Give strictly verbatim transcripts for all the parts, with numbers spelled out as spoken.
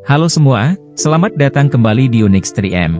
Halo semua, selamat datang kembali di Unix tiga M.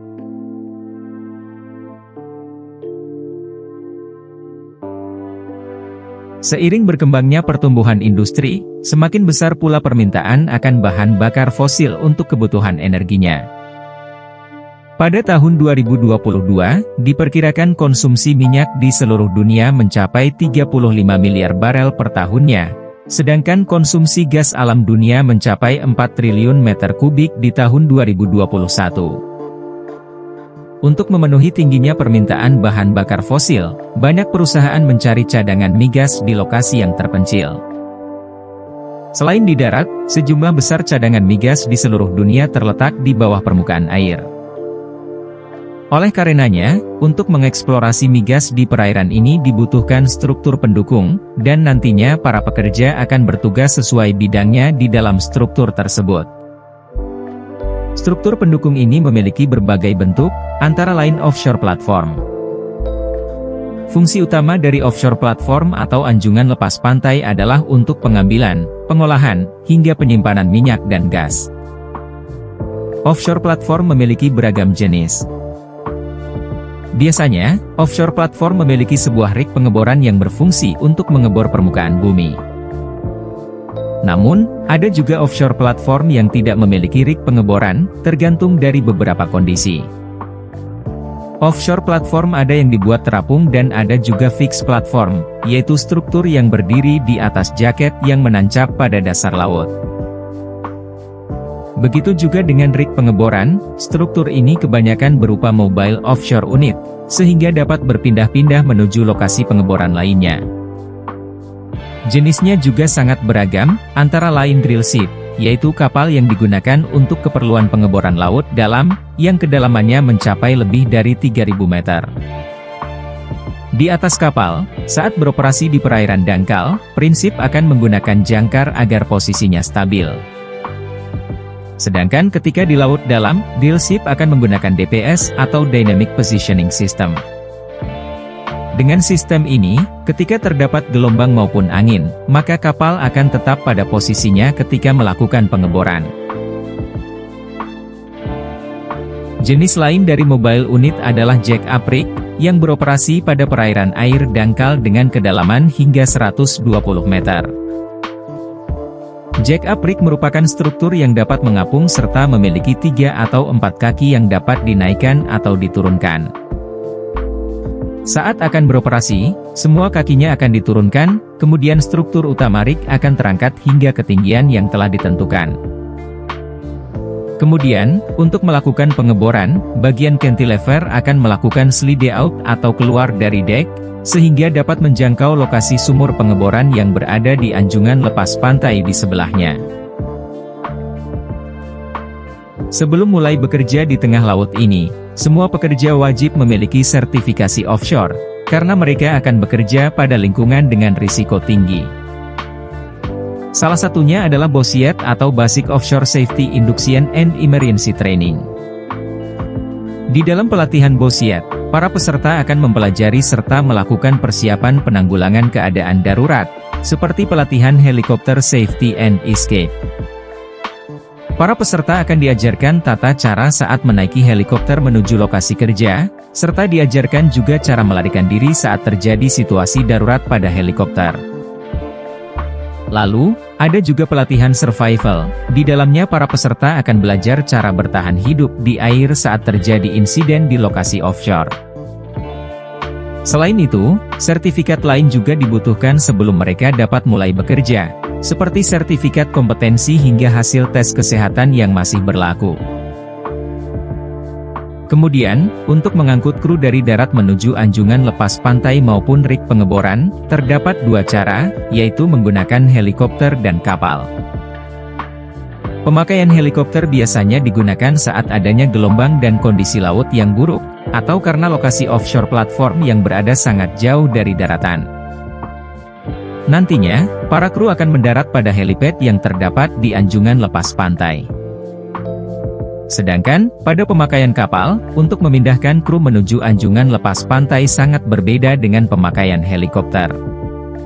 Seiring berkembangnya pertumbuhan industri, semakin besar pula permintaan akan bahan bakar fosil untuk kebutuhan energinya. Pada tahun dua ribu dua puluh dua, diperkirakan konsumsi minyak di seluruh dunia mencapai tiga puluh lima miliar barel per tahunnya, sedangkan konsumsi gas alam dunia mencapai empat triliun meter kubik di tahun dua ribu dua puluh satu. Untuk memenuhi tingginya permintaan bahan bakar fosil, banyak perusahaan mencari cadangan migas di lokasi yang terpencil. Selain di darat, sejumlah besar cadangan migas di seluruh dunia terletak di bawah permukaan air. Oleh karenanya, untuk mengeksplorasi migas di perairan ini dibutuhkan struktur pendukung, dan nantinya para pekerja akan bertugas sesuai bidangnya di dalam struktur tersebut. Struktur pendukung ini memiliki berbagai bentuk, antara lain offshore platform. Fungsi utama dari offshore platform atau anjungan lepas pantai adalah untuk pengambilan, pengolahan, hingga penyimpanan minyak dan gas. Offshore platform memiliki beragam jenis. Biasanya, offshore platform memiliki sebuah rig pengeboran yang berfungsi untuk mengebor permukaan bumi. Namun, ada juga offshore platform yang tidak memiliki rig pengeboran, tergantung dari beberapa kondisi. Offshore platform ada yang dibuat terapung dan ada juga fixed platform, yaitu struktur yang berdiri di atas jaket yang menancap pada dasar laut. Begitu juga dengan rig pengeboran, struktur ini kebanyakan berupa mobile offshore unit, sehingga dapat berpindah-pindah menuju lokasi pengeboran lainnya. Jenisnya juga sangat beragam, antara lain drill ship, yaitu kapal yang digunakan untuk keperluan pengeboran laut dalam, yang kedalamannya mencapai lebih dari tiga ribu meter. Di atas kapal, saat beroperasi di perairan dangkal, prinsip akan menggunakan jangkar agar posisinya stabil. Sedangkan ketika di laut dalam, drill ship akan menggunakan D P S atau Dynamic Positioning System. Dengan sistem ini, ketika terdapat gelombang maupun angin, maka kapal akan tetap pada posisinya ketika melakukan pengeboran. Jenis lain dari mobile unit adalah jack-up rig, yang beroperasi pada perairan air dangkal dengan kedalaman hingga seratus dua puluh meter. Jack-up rig merupakan struktur yang dapat mengapung serta memiliki tiga atau empat kaki yang dapat dinaikkan atau diturunkan. Saat akan beroperasi, semua kakinya akan diturunkan, kemudian struktur utama rig akan terangkat hingga ketinggian yang telah ditentukan. Kemudian, untuk melakukan pengeboran, bagian cantilever akan melakukan slide out atau keluar dari dek, sehingga dapat menjangkau lokasi sumur pengeboran yang berada di anjungan lepas pantai di sebelahnya. Sebelum mulai bekerja di tengah laut ini, semua pekerja wajib memiliki sertifikasi offshore, karena mereka akan bekerja pada lingkungan dengan risiko tinggi. Salah satunya adalah BOSIET atau Basic Offshore Safety Induction and Emergency Training. Di dalam pelatihan BOSIET, para peserta akan mempelajari serta melakukan persiapan penanggulangan keadaan darurat, seperti pelatihan helikopter safety and escape. Para peserta akan diajarkan tata cara saat menaiki helikopter menuju lokasi kerja, serta diajarkan juga cara melarikan diri saat terjadi situasi darurat pada helikopter. Lalu, ada juga pelatihan survival, di dalamnya para peserta akan belajar cara bertahan hidup di air saat terjadi insiden di lokasi offshore. Selain itu, sertifikat lain juga dibutuhkan sebelum mereka dapat mulai bekerja, seperti sertifikat kompetensi hingga hasil tes kesehatan yang masih berlaku. Kemudian, untuk mengangkut kru dari darat menuju anjungan lepas pantai maupun rig pengeboran, terdapat dua cara, yaitu menggunakan helikopter dan kapal. Pemakaian helikopter biasanya digunakan saat adanya gelombang dan kondisi laut yang buruk, atau karena lokasi offshore platform yang berada sangat jauh dari daratan. Nantinya, para kru akan mendarat pada helipad yang terdapat di anjungan lepas pantai. Sedangkan, pada pemakaian kapal, untuk memindahkan kru menuju anjungan lepas pantai sangat berbeda dengan pemakaian helikopter.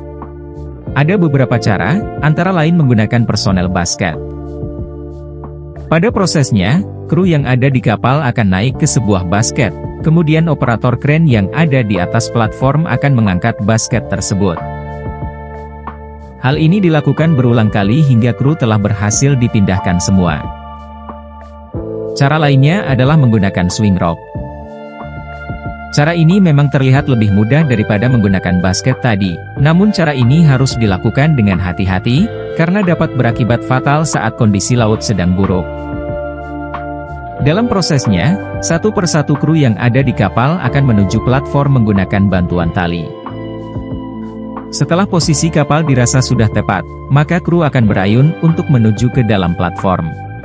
Ada beberapa cara, antara lain menggunakan personel basket. Pada prosesnya, kru yang ada di kapal akan naik ke sebuah basket, kemudian operator kren yang ada di atas platform akan mengangkat basket tersebut. Hal ini dilakukan berulang kali hingga kru telah berhasil dipindahkan semua. Cara lainnya adalah menggunakan swing rope. Cara ini memang terlihat lebih mudah daripada menggunakan basket tadi, namun cara ini harus dilakukan dengan hati-hati, karena dapat berakibat fatal saat kondisi laut sedang buruk. Dalam prosesnya, satu persatu kru yang ada di kapal akan menuju platform menggunakan bantuan tali. Setelah posisi kapal dirasa sudah tepat, maka kru akan berayun untuk menuju ke dalam platform.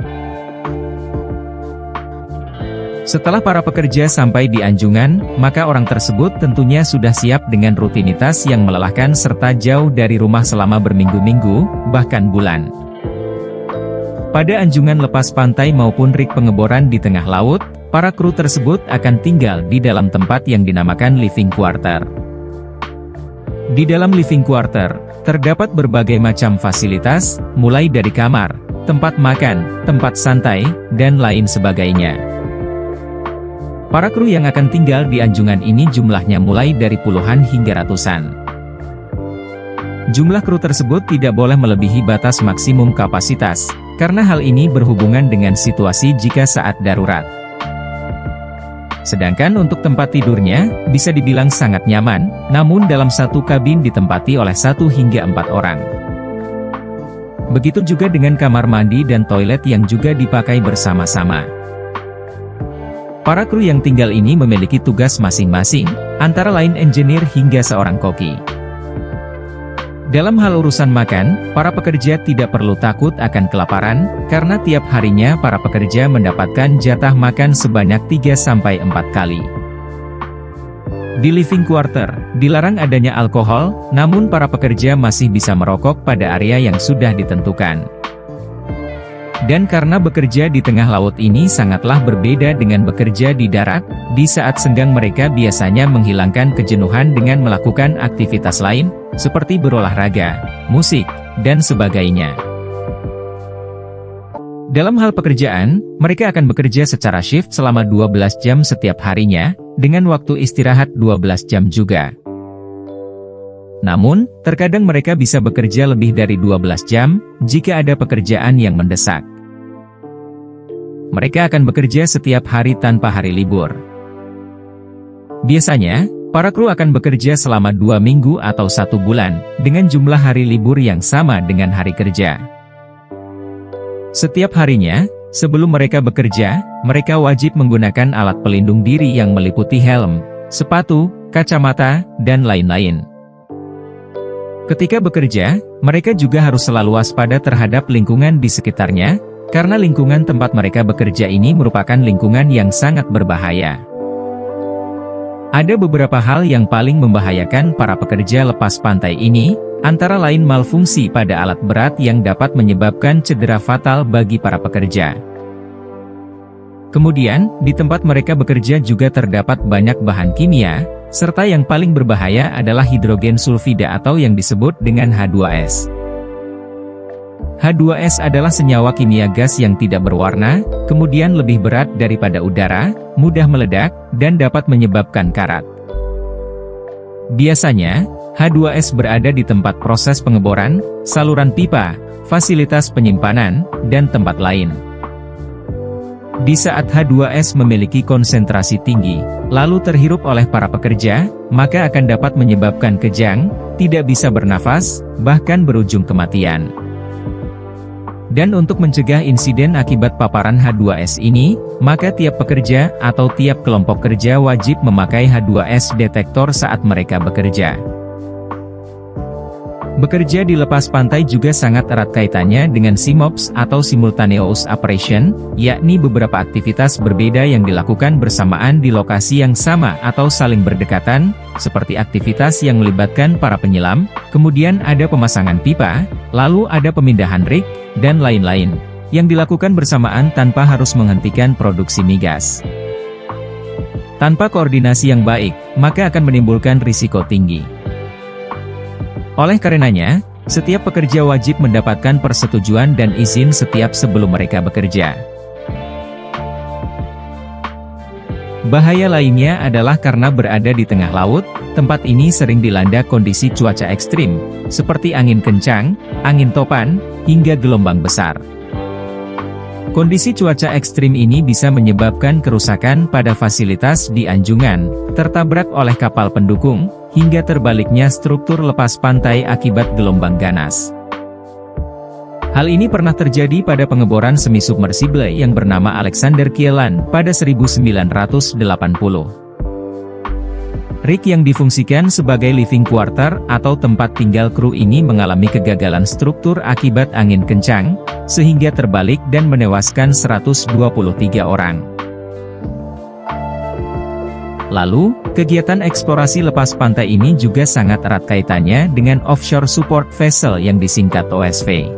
Setelah para pekerja sampai di anjungan, maka orang tersebut tentunya sudah siap dengan rutinitas yang melelahkan serta jauh dari rumah selama berminggu-minggu, bahkan bulan. Pada anjungan lepas pantai maupun rig pengeboran di tengah laut, para kru tersebut akan tinggal di dalam tempat yang dinamakan living quarter. Di dalam living quarter, terdapat berbagai macam fasilitas, mulai dari kamar, tempat makan, tempat santai, dan lain sebagainya. Para kru yang akan tinggal di anjungan ini jumlahnya mulai dari puluhan hingga ratusan. Jumlah kru tersebut tidak boleh melebihi batas maksimum kapasitas, karena hal ini berhubungan dengan situasi jika saat darurat. Sedangkan untuk tempat tidurnya, bisa dibilang sangat nyaman, namun dalam satu kabin ditempati oleh satu hingga empat orang. Begitu juga dengan kamar mandi dan toilet yang juga dipakai bersama-sama. Para kru yang tinggal ini memiliki tugas masing-masing, antara lain engineer hingga seorang koki. Dalam hal urusan makan, para pekerja tidak perlu takut akan kelaparan, karena tiap harinya para pekerja mendapatkan jatah makan sebanyak tiga sampai empat kali. Di living quarter, dilarang adanya alkohol, namun para pekerja masih bisa merokok pada area yang sudah ditentukan. Dan karena bekerja di tengah laut ini sangatlah berbeda dengan bekerja di darat, di saat senggang mereka biasanya menghilangkan kejenuhan dengan melakukan aktivitas lain, seperti berolahraga, musik, dan sebagainya. Dalam hal pekerjaan, mereka akan bekerja secara shift selama dua belas jam setiap harinya, dengan waktu istirahat dua belas jam juga. Namun, terkadang mereka bisa bekerja lebih dari dua belas jam, jika ada pekerjaan yang mendesak. Mereka akan bekerja setiap hari tanpa hari libur. Biasanya, para kru akan bekerja selama dua minggu atau satu bulan, dengan jumlah hari libur yang sama dengan hari kerja. Setiap harinya, sebelum mereka bekerja, mereka wajib menggunakan alat pelindung diri yang meliputi helm, sepatu, kacamata, dan lain-lain. Ketika bekerja, mereka juga harus selalu waspada terhadap lingkungan di sekitarnya, karena lingkungan tempat mereka bekerja ini merupakan lingkungan yang sangat berbahaya. Ada beberapa hal yang paling membahayakan para pekerja lepas pantai ini, antara lain malfungsi pada alat berat yang dapat menyebabkan cedera fatal bagi para pekerja. Kemudian, di tempat mereka bekerja juga terdapat banyak bahan kimia, serta yang paling berbahaya adalah hidrogen sulfida atau yang disebut dengan H dua S. H dua S adalah senyawa kimia gas yang tidak berwarna, kemudian lebih berat daripada udara, mudah meledak, dan dapat menyebabkan karat. Biasanya, H dua S berada di tempat proses pengeboran, saluran pipa, fasilitas penyimpanan, dan tempat lain. Di saat H dua S memiliki konsentrasi tinggi, lalu terhirup oleh para pekerja, maka akan dapat menyebabkan kejang, tidak bisa bernafas, bahkan berujung kematian. Dan untuk mencegah insiden akibat paparan H dua S ini, maka tiap pekerja atau tiap kelompok kerja wajib memakai H dua S detektor saat mereka bekerja. Bekerja di lepas pantai juga sangat erat kaitannya dengan SIMOPS atau Simultaneous Operation, yakni beberapa aktivitas berbeda yang dilakukan bersamaan di lokasi yang sama atau saling berdekatan, seperti aktivitas yang melibatkan para penyelam, kemudian ada pemasangan pipa, lalu ada pemindahan rig, dan lain-lain, yang dilakukan bersamaan tanpa harus menghentikan produksi migas. Tanpa koordinasi yang baik, maka akan menimbulkan risiko tinggi. Oleh karenanya, setiap pekerja wajib mendapatkan persetujuan dan izin setiap sebelum mereka bekerja. Bahaya lainnya adalah karena berada di tengah laut, tempat ini sering dilanda kondisi cuaca ekstrim, seperti angin kencang, angin topan, hingga gelombang besar. Kondisi cuaca ekstrim ini bisa menyebabkan kerusakan pada fasilitas di anjungan, tertabrak oleh kapal pendukung, hingga terbaliknya struktur lepas pantai akibat gelombang ganas. Hal ini pernah terjadi pada pengeboran semi submersible yang bernama Alexander Kielland pada seribu sembilan ratus delapan puluh. Rig yang difungsikan sebagai living quarter atau tempat tinggal kru ini mengalami kegagalan struktur akibat angin kencang, sehingga terbalik dan menewaskan seratus dua puluh tiga orang. Lalu, kegiatan eksplorasi lepas pantai ini juga sangat erat kaitannya dengan Offshore Support Vessel yang disingkat O S V.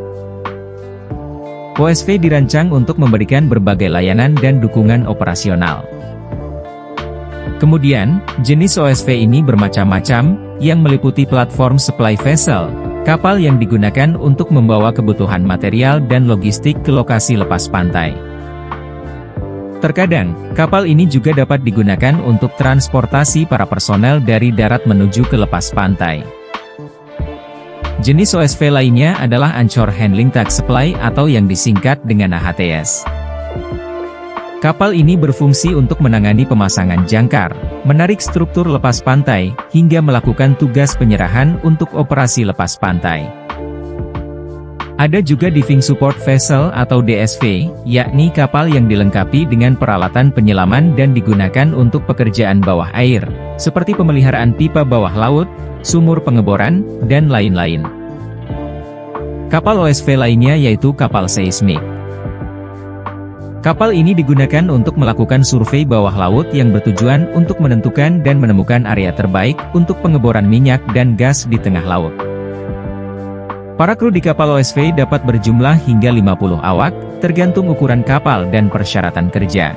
O S V dirancang untuk memberikan berbagai layanan dan dukungan operasional. Kemudian, jenis O S V ini bermacam-macam, yang meliputi platform supply vessel, kapal yang digunakan untuk membawa kebutuhan material dan logistik ke lokasi lepas pantai. Terkadang, kapal ini juga dapat digunakan untuk transportasi para personel dari darat menuju ke lepas pantai. Jenis O S V lainnya adalah Anchor Handling Tug Supply atau yang disingkat dengan A H T S. Kapal ini berfungsi untuk menangani pemasangan jangkar, menarik struktur lepas pantai, hingga melakukan tugas penyerahan untuk operasi lepas pantai. Ada juga Diving Support Vessel atau D S V, yakni kapal yang dilengkapi dengan peralatan penyelaman dan digunakan untuk pekerjaan bawah air, seperti pemeliharaan pipa bawah laut, sumur pengeboran, dan lain-lain. Kapal O S V lainnya yaitu kapal seismik. Kapal ini digunakan untuk melakukan survei bawah laut yang bertujuan untuk menentukan dan menemukan area terbaik untuk pengeboran minyak dan gas di tengah laut. Para kru di kapal O S V dapat berjumlah hingga lima puluh awak, tergantung ukuran kapal dan persyaratan kerja.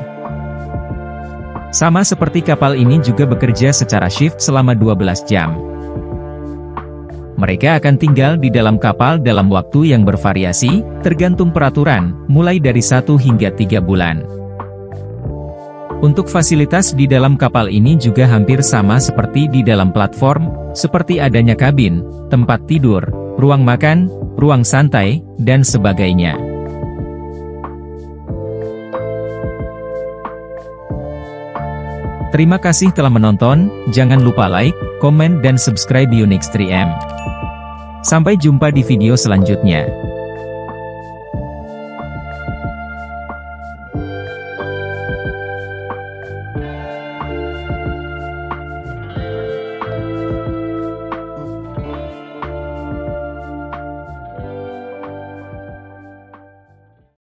Sama seperti kapal ini juga bekerja secara shift selama dua belas jam. Mereka akan tinggal di dalam kapal dalam waktu yang bervariasi, tergantung peraturan, mulai dari satu hingga tiga bulan. Untuk fasilitas di dalam kapal ini juga hampir sama seperti di dalam platform, seperti adanya kabin, tempat tidur, ruang makan, ruang santai, dan sebagainya. Terima kasih telah menonton, jangan lupa like, komen dan subscribe Unix tiga M. Sampai jumpa di video selanjutnya.